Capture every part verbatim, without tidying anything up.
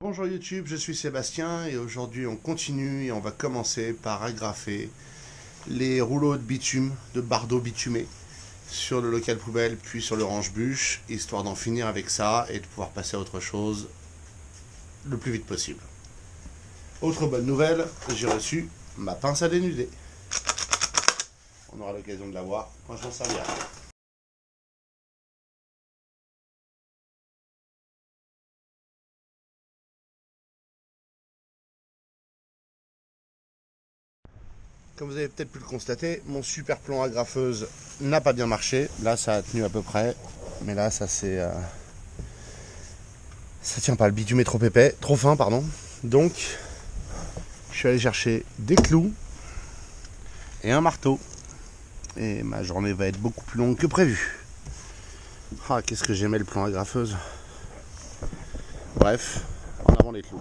Bonjour YouTube, je suis Sébastien et aujourd'hui on continue et on va commencer par agrafer les rouleaux de bitume, de bardeaux bitumés sur le local poubelle puis sur le range-bûche, histoire d'en finir avec ça et de pouvoir passer à autre chose le plus vite possible. Autre bonne nouvelle, j'ai reçu ma pince à dénuder. On aura l'occasion de la voir quand je m'en servirai. Comme vous avez peut-être pu le constater, mon super plan agrafeuse n'a pas bien marché. Là, ça a tenu à peu près. Mais là, ça c'est... Euh... ça tient pas, le bitume est trop épais, trop fin, pardon. Donc, je suis allé chercher des clous et un marteau. Et ma journée va être beaucoup plus longue que prévu. Ah, qu'est-ce que j'aimais le plan agrafeuse. Bref, en avant les clous.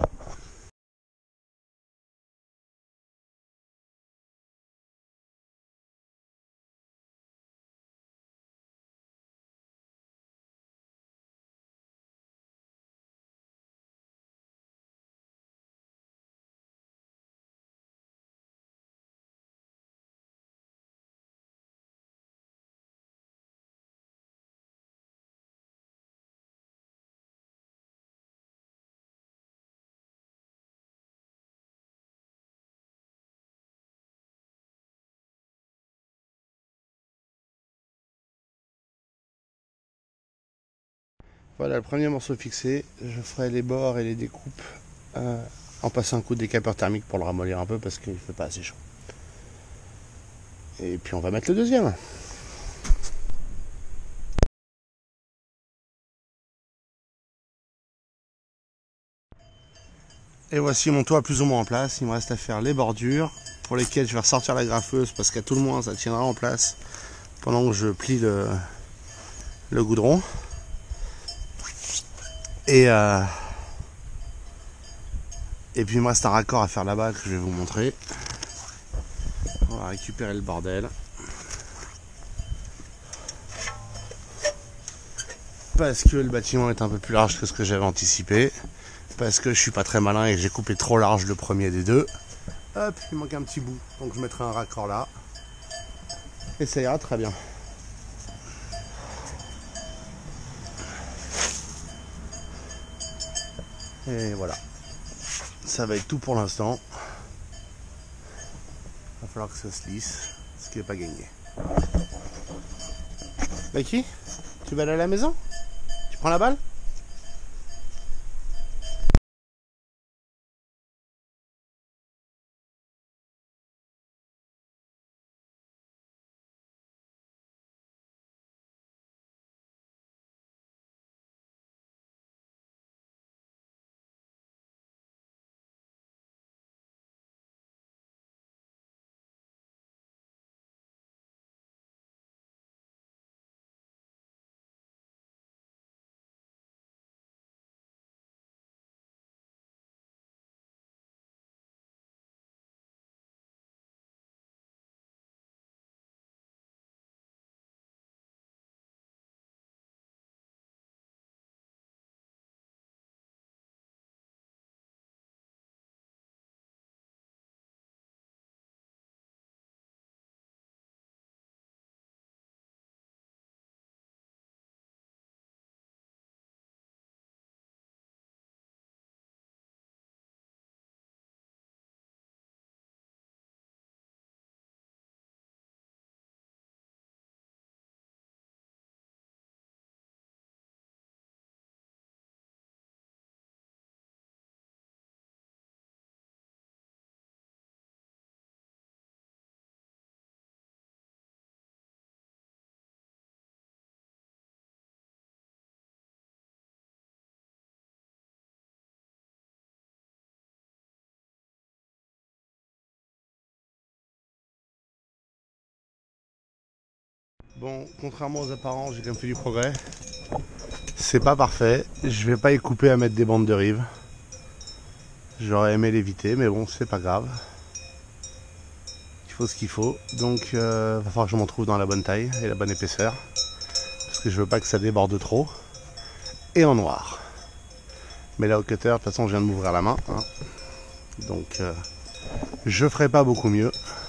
Voilà, le premier morceau fixé. Je ferai les bords et les découpes euh, en passant un coup de décapeur thermique pour le ramollir un peu parce qu'il ne fait pas assez chaud. Et puis on va mettre le deuxième. Et voici mon toit plus ou moins en place. Il me reste à faire les bordures pour lesquelles je vais ressortir la graffeuse parce qu'à tout le moins ça tiendra en place pendant que je plie le, le goudron. Et, euh, et puis il me reste un raccord à faire là-bas que je vais vous montrer. On va récupérer le bordel. Parce que le bâtiment est un peu plus large que ce que j'avais anticipé. Parce que je suis pas très malin et que j'ai coupé trop large le premier des deux. Hop, il manque un petit bout. Donc je mettrai un raccord là. Et ça ira très bien. Et voilà. Ça va être tout pour l'instant. Il va falloir que ça se lisse. Ce qui n'est pas gagné. Becky, tu vas aller à la maison? Tu prends la balle? Bon, contrairement aux apparences, j'ai quand même fait du progrès. C'est pas parfait. Je vais pas y couper à mettre des bandes de rive. J'aurais aimé l'éviter, mais bon, c'est pas grave. Il faut ce qu'il faut. Donc, il euh, va falloir que je m'en trouve dans la bonne taille et la bonne épaisseur. Parce que je veux pas que ça déborde trop. Et en noir. Mais là au cutter, de toute façon je viens de m'ouvrir la main, hein. Donc euh, je ferai pas beaucoup mieux.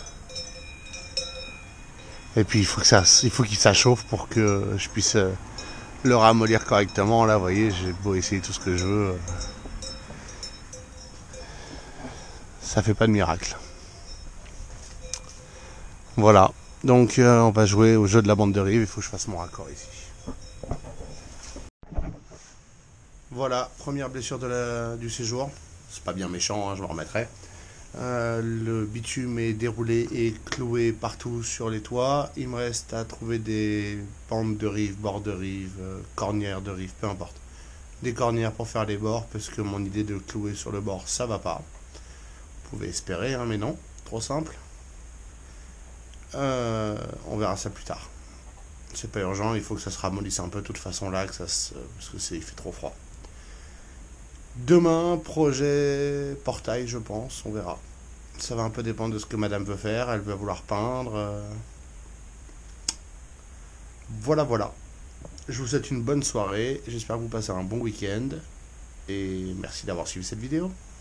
Et puis il faut que ça, il faut qu'il ça chauffe pour que je puisse euh, le ramollir correctement. Là vous voyez, j'ai beau essayer tout ce que je veux, euh, ça fait pas de miracle. Voilà, donc euh, on va jouer au jeu de la bande de rive, il faut que je fasse mon raccord ici. Voilà, première blessure de la, du séjour. C'est pas bien méchant, hein, je me remettrai. Euh, le bitume est déroulé et cloué partout sur les toits. Il me reste à trouver des bandes de rive, bords de rive, euh, cornières de rive, peu importe. Des cornières pour faire les bords, parce que mon idée de clouer sur le bord, ça va pas. Vous pouvez espérer, hein, mais non, trop simple. Euh, on verra ça plus tard. C'est pas urgent, il faut que ça se ramollisse un peu de toute façon là, que ça se, parce que c'est, il fait trop froid. Demain, projet portail, je pense, on verra. Ça va un peu dépendre de ce que madame veut faire, elle va vouloir peindre. euh. Voilà, voilà. Je vous souhaite une bonne soirée, j'espère que vous passez un bon week-end, et merci d'avoir suivi cette vidéo.